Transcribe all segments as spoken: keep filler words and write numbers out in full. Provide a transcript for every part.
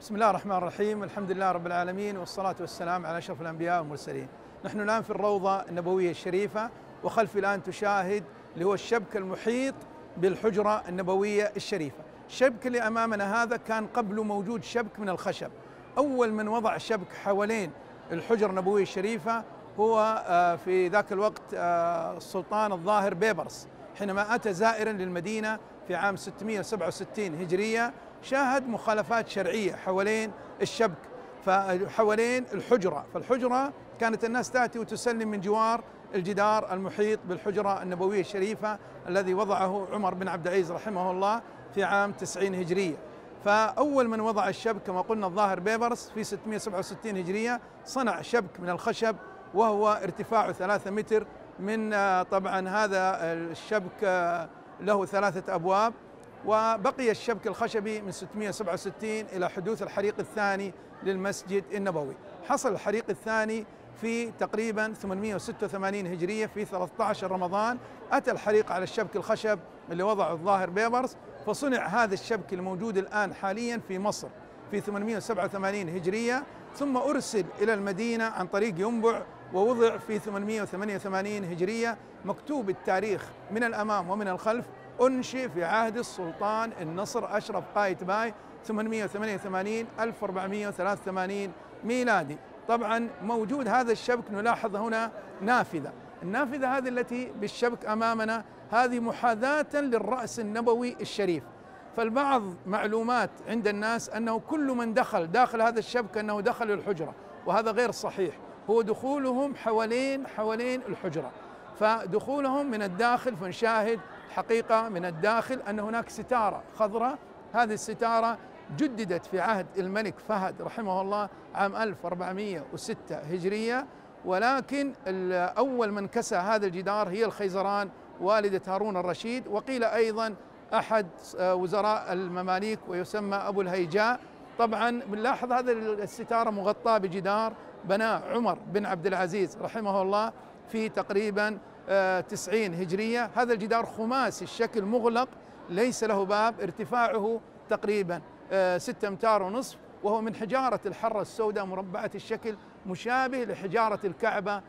بسم الله الرحمن الرحيم، الحمد لله رب العالمين، والصلاة والسلام على أشرف الأنبياء والمرسلين. نحن الآن في الروضة النبوية الشريفة، وخلفي الآن تشاهد اللي هو الشبك المحيط بالحجرة النبوية الشريفة. الشبك اللي أمامنا هذا كان قبله موجود شبك من الخشب. أول من وضع شبك حوالين الحجرة النبوية الشريفة هو في ذاك الوقت السلطان الظاهر بيبرس، حينما أتى زائرا للمدينة في عام ستمئة وسبعة وستين هجرية، شاهد مخالفات شرعية حوالين الشبك، فحوالين الحجرة، فالحجرة كانت الناس تأتي وتسلم من جوار الجدار المحيط بالحجرة النبوية الشريفة الذي وضعه عمر بن عبد العزيز رحمه الله في عام تسعين هجرية. فأول من وضع الشبك كما قلنا الظاهر بيبرس في ستمئة وسبعة وستين هجرية، صنع شبك من الخشب وهو ارتفاعه ثلاثة متر. من طبعا هذا الشبك له ثلاثة أبواب، وبقي الشبك الخشبي من ستمئة وسبعة وستين إلى حدوث الحريق الثاني للمسجد النبوي. حصل الحريق الثاني في تقريبا ثمانمئة وستة وثمانين هجرية في ثلاثة عشر رمضان، أتى الحريق على الشبك الخشب اللي وضعه الظاهر بيبرس، فصنع هذا الشبك الموجود الآن حاليا في مصر في ثمانمئة وسبعة وثمانين هجرية، ثم أرسل إلى المدينة عن طريق ينبع ووضع في ثمانمئة وثمانية وثمانين هجرية. مكتوب التاريخ من الأمام ومن الخلف، أنشئ في عهد السلطان النصر أشرف قايتباي ثمانمئة وثمانية وثمانين ألف وأربعمئة وثلاثة وثمانين ميلادي. طبعا موجود هذا الشبك، نلاحظ هنا نافذة، النافذة هذه التي بالشبك أمامنا هذه محاذاة للرأس النبوي الشريف. فالبعض معلومات عند الناس أنه كل من دخل داخل هذا الشبك أنه دخل الحجرة، وهذا غير صحيح، هو دخولهم حوالين حوالين الحجرة، فدخولهم من الداخل. فنشاهد حقيقة من الداخل أن هناك ستارة خضراء، هذه الستارة جددت في عهد الملك فهد رحمه الله عام ألف وأربعمئة وستة هجرية، ولكن أول من كسى هذا الجدار هي الخيزران والدة هارون الرشيد، وقيل أيضا أحد وزراء المماليك ويسمى أبو الهيجاء. طبعا بنلاحظ هذه الستارة مغطاة بجدار بناه عمر بن عبد العزيز رحمه الله في تقريبا تسعين هجرية. هذا الجدار خماسي الشكل مغلق ليس له باب، ارتفاعه تقريبا ستة أمتار ونصف، وهو من حجارة الحرة السوداء مربعة الشكل، مشابه لحجارة الكعبة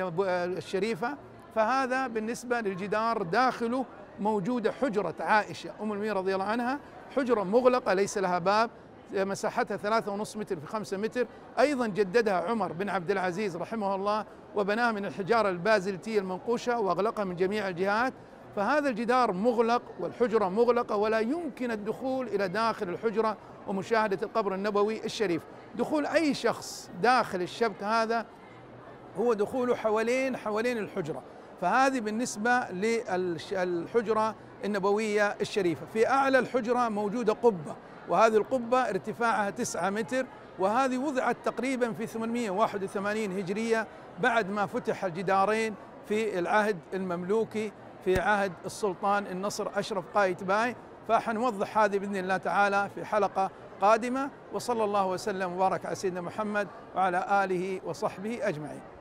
الشريفة. فهذا بالنسبة للجدار. داخله موجودة حجرة عائشة أم المؤمنين رضي الله عنها، حجرة مغلقة ليس لها باب، مساحتها ثلاثة ونصف متر في خمسة متر، أيضا جددها عمر بن عبد العزيز رحمه الله وبناها من الحجارة البازلتية المنقوشة وأغلقها من جميع الجهات. فهذا الجدار مغلق والحجرة مغلقة، ولا يمكن الدخول إلى داخل الحجرة ومشاهدة القبر النبوي الشريف. دخول أي شخص داخل الشبك هذا هو دخوله حوالين حوالين الحجرة. فهذه بالنسبة للحجرة النبوية الشريفة. في أعلى الحجرة موجودة قبة، وهذه القبة ارتفاعها تسعة متر، وهذه وضعت تقريبا في ثمانمئة وواحد وثمانين هجرية بعد ما فتح الجدارين في العهد المملوكي في عهد السلطان النصر أشرف قايتباي. فحنوضح هذه بإذن الله تعالى في حلقة قادمة، وصلى الله وسلم وبارك على سيدنا محمد وعلى آله وصحبه أجمعين.